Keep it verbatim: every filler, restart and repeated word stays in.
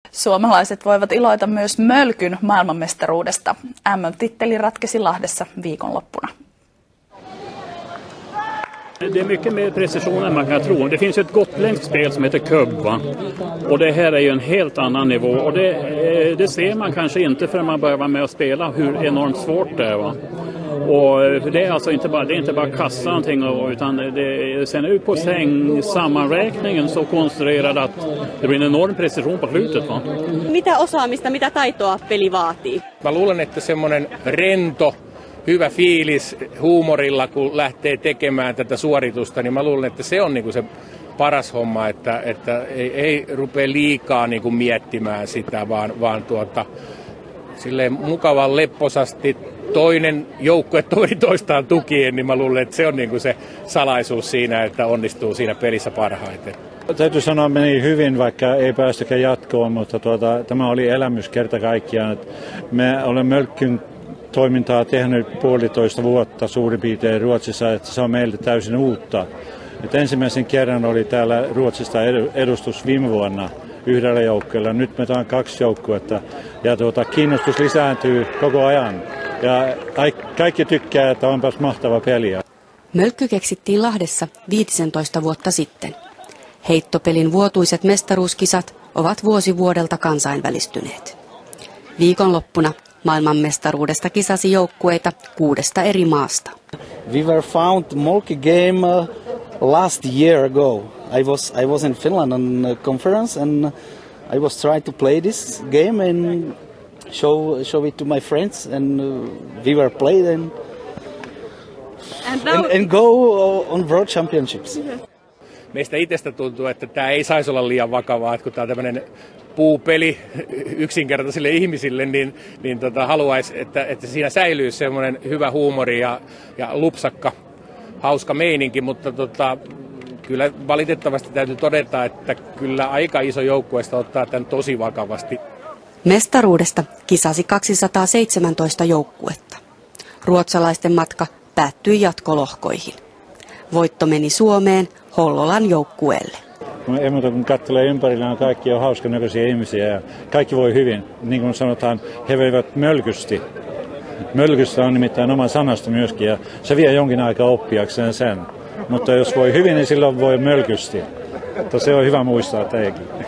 Suomalaiset voivat iloita myös mölkyn maailmanmestaruudesta. M M-titteli ratkesi Lahdessa viikonloppuna. Det är mycket mer precision än man kan tro. Det finns ett gotländskt spel som heter kubb, va? Och det här är ju en helt annan nivå. Och det, det ser man kanske inte förrän man börjar vara med och spela hur enormt svårt det är, va? Och det är alltså inte bara, det är inte bara kassa någonting, utan det, sen är ju på säng sammanräkningen så konstruerad att det blir en enorm precision på slutet, va? Mitä osaamista, mitä taitoa peli vaatii? Mä luulen, että semmoinen rento, hyvä fiilis huumorilla, kun lähtee tekemään tätä suoritusta, niin mä luulen, että se on niinku se paras homma, että, että ei, ei rupea liikaa niinku miettimään sitä, vaan, vaan tuota, silleen mukavan lepposasti toinen joukkue toinen toistaan tukien, niin mä luulen, että se on niinku se salaisuus siinä, että onnistuu siinä pelissä parhaiten. Täytyy sanoa, että meni hyvin, vaikka ei päästäkään jatkoon, mutta tuota, tämä oli elämys kerta kaikkiaan. Me olemme Mölkkyn toimintaa tehnyt puolitoista vuotta suurin piirtein Ruotsissa, että se on meille täysin uutta. Et ensimmäisen kerran oli täällä Ruotsista edustus viime vuonna yhdellä joukkueella. Nyt me on kaksi joukkuetta ja tuota, kiinnostus lisääntyy koko ajan. Ja kaikki tykkää, että onpas mahtava peliä. Mölkky keksittiin Lahdessa viisitoista vuotta sitten. Heittopelin vuotuiset mestaruuskisat ovat vuosi vuodelta kansainvälistyneet. Viikonloppuna maailmanmestaruudesta kisasi joukkueita kuudesta eri maasta. We were found Molki game uh, last year ago. I was I was in Finland on a conference and I was trying to play this game and show show it to my friends and uh, we were played and and, now... and, and go on World Championships. Mm-hmm. Meistä itsestä tuntuu, että tämä ei saisi olla liian vakavaa, että kun tämä on tämmöinen puupeli yksinkertaisille ihmisille, niin, niin tota, haluaisi, että, että siinä säilyy semmoinen hyvä huumori ja, ja lupsakka, hauska meininki, mutta tota, kyllä valitettavasti täytyy todeta, että kyllä aika iso joukkueesta ottaa tämän tosi vakavasti. Mestaruudesta kisasi kaksisataaseitsemäntoista joukkuetta. Ruotsalaisten matka päättyi jatkolohkoihin. Voitto meni Suomeen Hollolan joukkueelle. Ei muuta kun katselee ympärillä, kaikki on hauskan näköisiä ihmisiä ja kaikki voi hyvin. Niin kuin sanotaan, he veivät mölkysti. Mölkystä on nimittäin oma sanasta myöskin ja se vie jonkin aikaa oppiakseen sen. Mutta jos voi hyvin, niin silloin voi mölkysti. Mutta se on hyvä muistaa teikin.